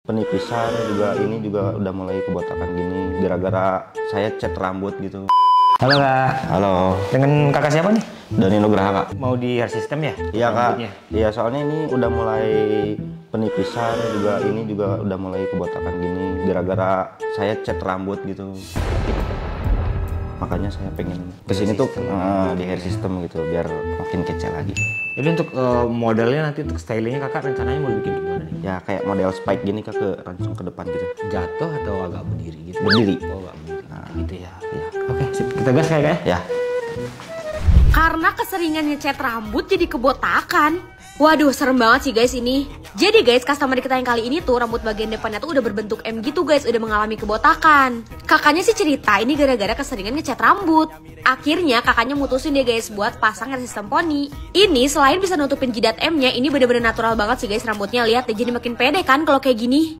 penipisan juga, ini juga udah mulai kebotakan gini gara-gara saya cat rambut gitu. Halo Kak. Halo. Dengan kakak siapa nih? Dani Nugraha, Kak. Mau di hair system ya? Iya, Kak. Rambutnya? Iya, soalnya ini udah mulai penipisan juga, ini juga udah mulai kebotakan gini gara-gara saya cat rambut gitu. Makanya saya pengen kesini tuh di hair system gitu biar makin kece lagi. Jadi untuk modelnya nanti untuk stylingnya kakak rencananya mau bikin gimana nih? Ya kayak model spike gini, Kak, ke langsung ke depan gitu. Jatuh atau agak berdiri gitu? Berdiri. Oh agak berdiri gitu ya. Iya. Oke, sip. Kita gas kayak Ya. Karena keseringan ngecat rambut jadi kebotakan. Waduh, serem banget sih guys ini. Jadi guys, customer kita yang kali ini tuh rambut bagian depannya tuh udah berbentuk M gitu guys, udah mengalami kebotakan. Kakaknya sih cerita ini gara-gara keseringan ngecat rambut. Akhirnya kakaknya mutusin deh guys buat pasang hair system poni. Ini selain bisa nutupin jidat M-nya, ini bener-bener natural banget sih guys rambutnya. Lihat deh, jadi makin pede kan kalau kayak gini.